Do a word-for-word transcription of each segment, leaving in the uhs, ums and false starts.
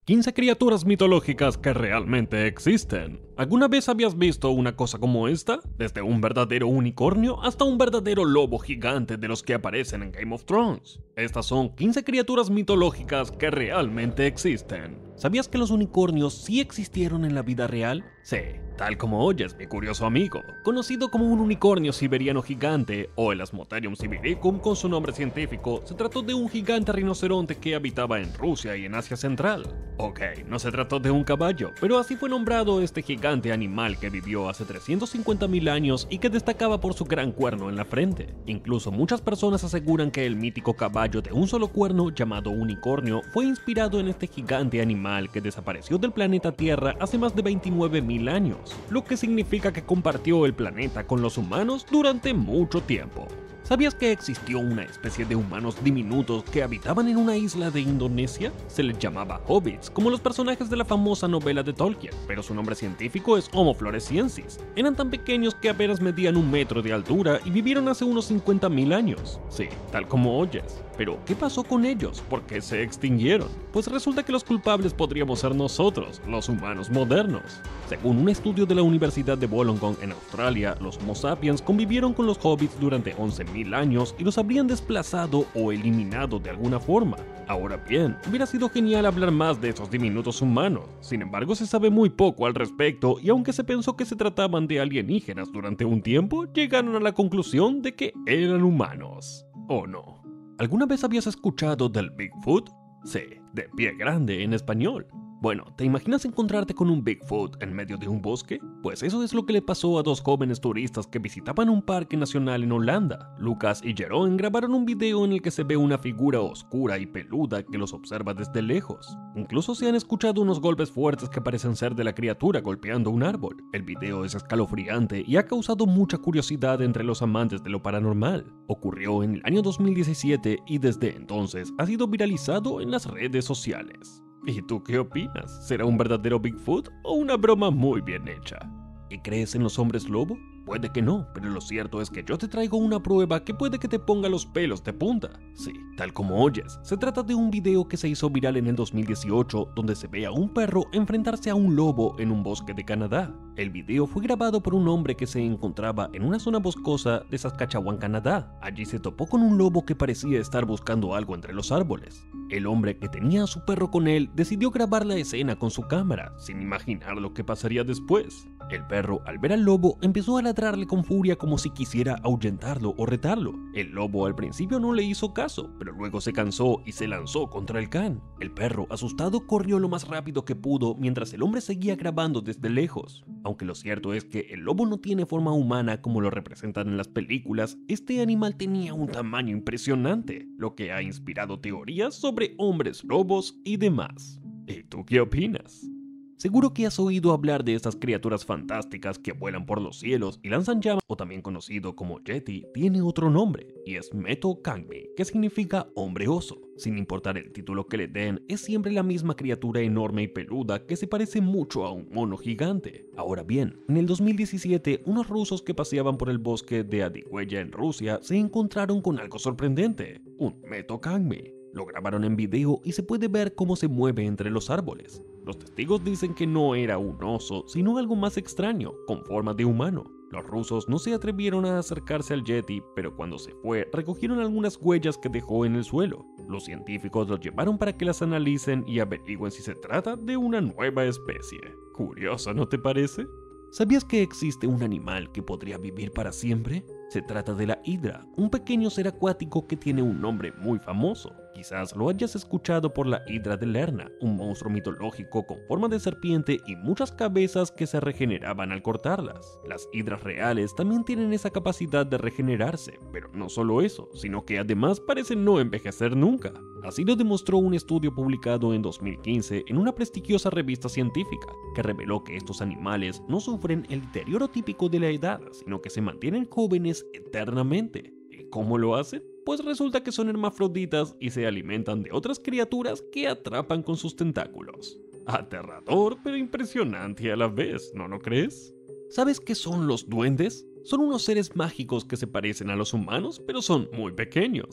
quince criaturas mitológicas que realmente existen. ¿Alguna vez habías visto una cosa como esta? Desde un verdadero unicornio hasta un verdadero lobo gigante de los que aparecen en Game of Thrones. Estas son quince criaturas mitológicas que realmente existen. ¿Sabías que los unicornios sí existieron en la vida real? Sí, tal como oyes, mi curioso amigo, conocido como un unicornio siberiano gigante o el Asmotherium sibiricum con su nombre científico, se trató de un gigante rinoceronte que habitaba en Rusia y en Asia Central. Ok, no se trató de un caballo, pero así fue nombrado este gigante animal que vivió hace trescientos cincuenta mil años y que destacaba por su gran cuerno en la frente. Incluso muchas personas aseguran que el mítico caballo de un solo cuerno llamado unicornio fue inspirado en este gigante animal que desapareció del planeta Tierra hace más de veintinueve mil años, lo que significa que compartió el planeta con los humanos durante mucho tiempo. ¿Sabías que existió una especie de humanos diminutos que habitaban en una isla de Indonesia? Se les llamaba hobbits, como los personajes de la famosa novela de Tolkien, pero su nombre científico es Homo floresiensis. Eran tan pequeños que apenas medían un metro de altura y vivieron hace unos cincuenta mil años. Sí, tal como oyes. Pero, ¿qué pasó con ellos? ¿Por qué se extinguieron? Pues resulta que los culpables podríamos ser nosotros, los humanos modernos. Según un estudio de la Universidad de Wollongong en Australia, los Homo sapiens convivieron con los hobbits durante once mil años y los habrían desplazado o eliminado de alguna forma. Ahora bien, hubiera sido genial hablar más de esos diminutos humanos. Sin embargo, se sabe muy poco al respecto y aunque se pensó que se trataban de alienígenas durante un tiempo, llegaron a la conclusión de que eran humanos. ¿O no? ¿Alguna vez habías escuchado del Bigfoot? Sí, de pie grande en español. Bueno, ¿te imaginas encontrarte con un Bigfoot en medio de un bosque? Pues eso es lo que le pasó a dos jóvenes turistas que visitaban un parque nacional en Holanda. Lucas y Jeroen grabaron un video en el que se ve una figura oscura y peluda que los observa desde lejos. Incluso se han escuchado unos golpes fuertes que parecen ser de la criatura golpeando un árbol. El video es escalofriante y ha causado mucha curiosidad entre los amantes de lo paranormal. Ocurrió en el año dos mil diecisiete y desde entonces ha sido viralizado en las redes sociales. ¿Y tú qué opinas? ¿Será un verdadero Bigfoot o una broma muy bien hecha? ¿Y crees en los hombres lobo? Puede que no, pero lo cierto es que yo te traigo una prueba que puede que te ponga los pelos de punta. Sí, tal como oyes, se trata de un video que se hizo viral en el dos mil dieciocho donde se ve a un perro enfrentarse a un lobo en un bosque de Canadá. El video fue grabado por un hombre que se encontraba en una zona boscosa de Saskatchewan, Canadá. Allí se topó con un lobo que parecía estar buscando algo entre los árboles. El hombre que tenía a su perro con él decidió grabar la escena con su cámara, sin imaginar lo que pasaría después. El perro, al ver al lobo, empezó a ladrarle con furia como si quisiera ahuyentarlo o retarlo. El lobo al principio no le hizo caso, pero luego se cansó y se lanzó contra el can. El perro, asustado, corrió lo más rápido que pudo mientras el hombre seguía grabando desde lejos. Aunque lo cierto es que el lobo no tiene forma humana como lo representan en las películas, este animal tenía un tamaño impresionante, lo que ha inspirado teorías sobre hombres lobos y demás. ¿Y tú qué opinas? Seguro que has oído hablar de estas criaturas fantásticas que vuelan por los cielos y lanzan llamas, o también conocido como Yeti, tiene otro nombre, y es Meto Kangmi, que significa hombre oso. Sin importar el título que le den, es siempre la misma criatura enorme y peluda que se parece mucho a un mono gigante. Ahora bien, en el dos mil diecisiete, unos rusos que paseaban por el bosque de Adigüeya en Rusia se encontraron con algo sorprendente, un Meto Kangmi. Lo grabaron en video y se puede ver cómo se mueve entre los árboles. Los testigos dicen que no era un oso, sino algo más extraño, con forma de humano. Los rusos no se atrevieron a acercarse al Yeti, pero cuando se fue, recogieron algunas huellas que dejó en el suelo. Los científicos los llevaron para que las analicen y averigüen si se trata de una nueva especie. Curioso, ¿no te parece? ¿Sabías que existe un animal que podría vivir para siempre? Se trata de la hidra, un pequeño ser acuático que tiene un nombre muy famoso. Quizás lo hayas escuchado por la hidra de Lerna, un monstruo mitológico con forma de serpiente y muchas cabezas que se regeneraban al cortarlas. Las hidras reales también tienen esa capacidad de regenerarse, pero no solo eso, sino que además parecen no envejecer nunca. Así lo demostró un estudio publicado en dos mil quince en una prestigiosa revista científica, que reveló que estos animales no sufren el deterioro típico de la edad, sino que se mantienen jóvenes eternamente. ¿Y cómo lo hacen? Pues resulta que son hermafroditas y se alimentan de otras criaturas que atrapan con sus tentáculos. Aterrador, pero impresionante a la vez, ¿no lo crees? ¿Sabes qué son los duendes? Son unos seres mágicos que se parecen a los humanos, pero son muy pequeños.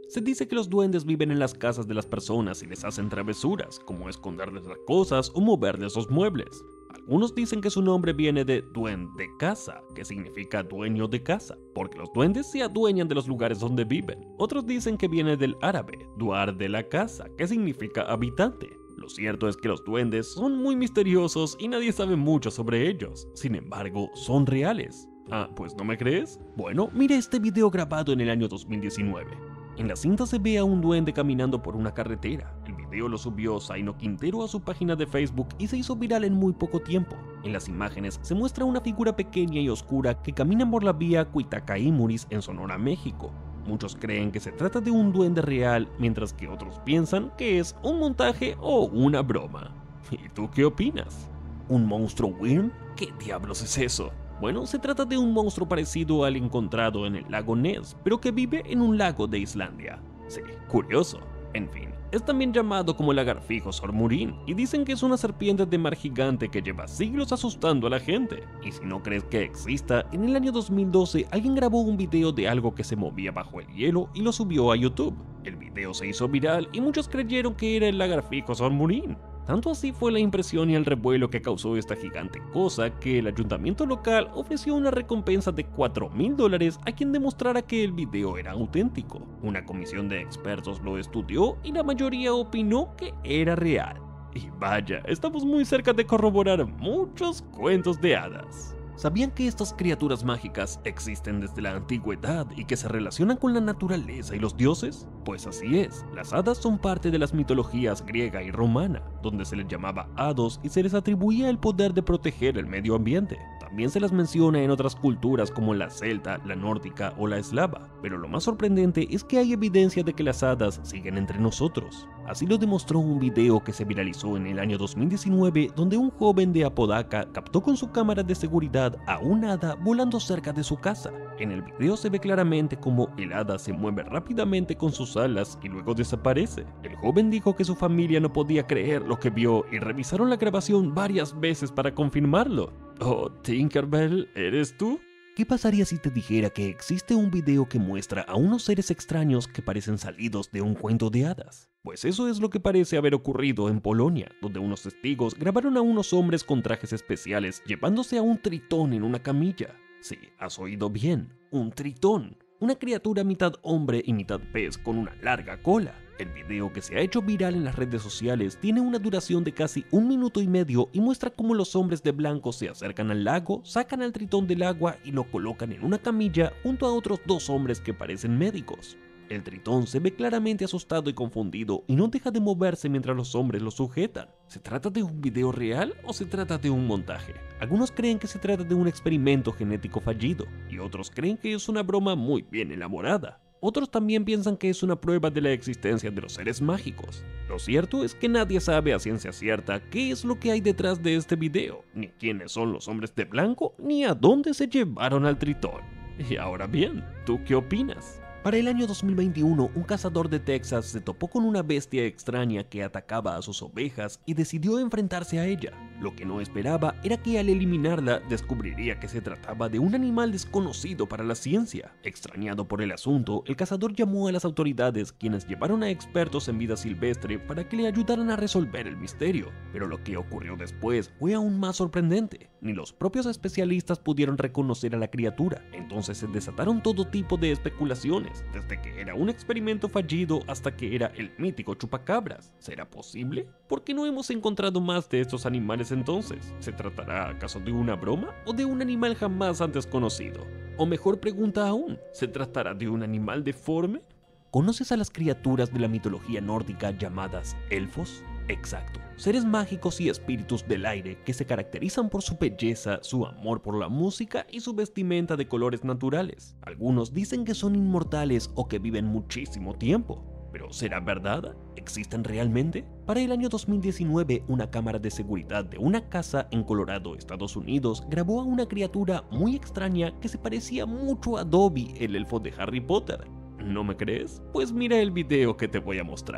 Se dice que los duendes viven en las casas de las personas y les hacen travesuras, como esconderles las cosas o moverles los muebles. Algunos dicen que su nombre viene de duende casa, que significa dueño de casa, porque los duendes se adueñan de los lugares donde viven. Otros dicen que viene del árabe, duar de la casa, que significa habitante. Lo cierto es que los duendes son muy misteriosos y nadie sabe mucho sobre ellos. Sin embargo, son reales. Ah, ¿pues no me crees? Bueno, mira este video grabado en el año dos mil diecinueve. En la cinta se ve a un duende caminando por una carretera. El video lo subió Zaino Quintero a su página de Facebook y se hizo viral en muy poco tiempo. En las imágenes se muestra una figura pequeña y oscura que camina por la vía Cuitacaímuris en Sonora, México. Muchos creen que se trata de un duende real, mientras que otros piensan que es un montaje o una broma. ¿Y tú qué opinas? ¿Un monstruo Wyrm? ¿Qué diablos es eso? Bueno, se trata de un monstruo parecido al encontrado en el lago Ness, pero que vive en un lago de Islandia. Sí, curioso. En fin, es también llamado como lagarfijo sormurín, y dicen que es una serpiente de mar gigante que lleva siglos asustando a la gente. Y si no crees que exista, en el año dos mil doce alguien grabó un video de algo que se movía bajo el hielo y lo subió a YouTube. El video se hizo viral y muchos creyeron que era el lagarfijo sormurín. Tanto así fue la impresión y el revuelo que causó esta gigante cosa que el ayuntamiento local ofreció una recompensa de cuatro mil dólares a quien demostrara que el video era auténtico. Una comisión de expertos lo estudió y la mayoría opinó que era real. Y vaya, estamos muy cerca de corroborar muchos cuentos de hadas. ¿Sabían que estas criaturas mágicas existen desde la antigüedad y que se relacionan con la naturaleza y los dioses? Pues así es, las hadas son parte de las mitologías griega y romana, donde se les llamaba hados y se les atribuía el poder de proteger el medio ambiente. También se las menciona en otras culturas como la celta, la nórdica o la eslava, pero lo más sorprendente es que hay evidencia de que las hadas siguen entre nosotros. Así lo demostró un video que se viralizó en el año dos mil diecinueve, donde un joven de Apodaca captó con su cámara de seguridad a una hada volando cerca de su casa. En el video se ve claramente cómo el hada se mueve rápidamente con sus alas y luego desaparece. El joven dijo que su familia no podía creer lo que vio y revisaron la grabación varias veces para confirmarlo. Oh, Tinkerbell, ¿eres tú? ¿Qué pasaría si te dijera que existe un video que muestra a unos seres extraños que parecen salidos de un cuento de hadas? Pues eso es lo que parece haber ocurrido en Polonia, donde unos testigos grabaron a unos hombres con trajes especiales llevándose a un tritón en una camilla. Sí, has oído bien, un tritón. Una criatura mitad hombre y mitad pez con una larga cola. El video, que se ha hecho viral en las redes sociales, tiene una duración de casi un minuto y medio y muestra cómo los hombres de blanco se acercan al lago, sacan al tritón del agua y lo colocan en una camilla junto a otros dos hombres que parecen médicos. El tritón se ve claramente asustado y confundido y no deja de moverse mientras los hombres lo sujetan. ¿Se trata de un video real o se trata de un montaje? Algunos creen que se trata de un experimento genético fallido y otros creen que es una broma muy bien elaborada. Otros también piensan que es una prueba de la existencia de los seres mágicos. Lo cierto es que nadie sabe a ciencia cierta qué es lo que hay detrás de este video, ni quiénes son los hombres de blanco, ni a dónde se llevaron al tritón. Y ahora bien, ¿tú qué opinas? Para el año dos mil veintiuno, un cazador de Texas se topó con una bestia extraña que atacaba a sus ovejas y decidió enfrentarse a ella. Lo que no esperaba era que al eliminarla descubriría que se trataba de un animal desconocido para la ciencia. Extrañado por el asunto, el cazador llamó a las autoridades, quienes llevaron a expertos en vida silvestre para que le ayudaran a resolver el misterio. Pero lo que ocurrió después fue aún más sorprendente. Ni los propios especialistas pudieron reconocer a la criatura. Entonces se desataron todo tipo de especulaciones, desde que era un experimento fallido hasta que era el mítico chupacabras. ¿Será posible? ¿Por qué no hemos encontrado más de estos animales entonces? ¿Se tratará acaso de una broma o de un animal jamás antes conocido? O mejor pregunta aún, ¿se tratará de un animal deforme? ¿Conoces a las criaturas de la mitología nórdica llamadas elfos? Exacto, seres mágicos y espíritus del aire que se caracterizan por su belleza, su amor por la música y su vestimenta de colores naturales. Algunos dicen que son inmortales o que viven muchísimo tiempo. ¿Pero será verdad? ¿Existen realmente? Para el año dos mil diecinueve, una cámara de seguridad de una casa en Colorado, Estados Unidos, grabó a una criatura muy extraña que se parecía mucho a Dobby, el elfo de Harry Potter. ¿No me crees? Pues mira el video que te voy a mostrar.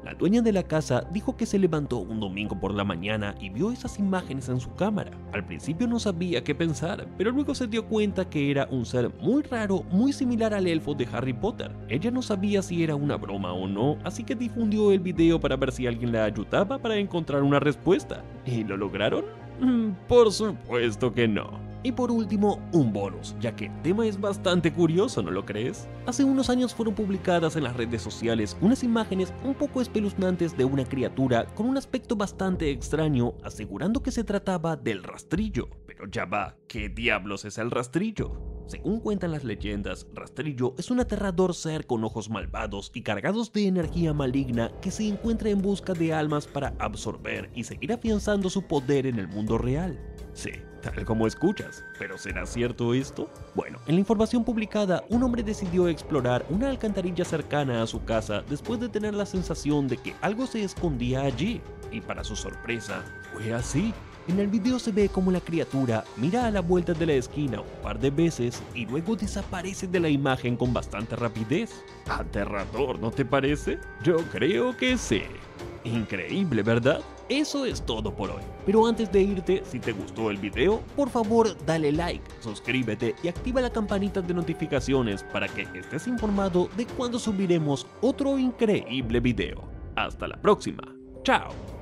La dueña de la casa dijo que se levantó un domingo por la mañana y vio esas imágenes en su cámara. Al principio no sabía qué pensar, pero luego se dio cuenta que era un ser muy raro, muy similar al elfo de Harry Potter. Ella no sabía si era una broma o no, así que difundió el video para ver si alguien la ayudaba para encontrar una respuesta. ¿Y lo lograron? Mm, por supuesto que no. Y por último, un bonus, ya que el tema es bastante curioso, ¿no lo crees? Hace unos años fueron publicadas en las redes sociales unas imágenes un poco espeluznantes de una criatura con un aspecto bastante extraño, asegurando que se trataba del rastrillo. Pero ya va, ¿qué diablos es el rastrillo? Según cuentan las leyendas, Rastrillo es un aterrador ser con ojos malvados y cargados de energía maligna que se encuentra en busca de almas para absorber y seguir afianzando su poder en el mundo real. Sí, tal como escuchas, ¿pero será cierto esto? Bueno, en la información publicada, un hombre decidió explorar una alcantarilla cercana a su casa después de tener la sensación de que algo se escondía allí, y para su sorpresa, fue así. En el video se ve como la criatura mira a la vuelta de la esquina un par de veces y luego desaparece de la imagen con bastante rapidez. Aterrador, ¿no te parece? Yo creo que sí. Increíble, ¿verdad? Eso es todo por hoy. Pero antes de irte, si te gustó el video, por favor dale like, suscríbete y activa la campanita de notificaciones para que estés informado de cuando subiremos otro increíble video. Hasta la próxima. Chao.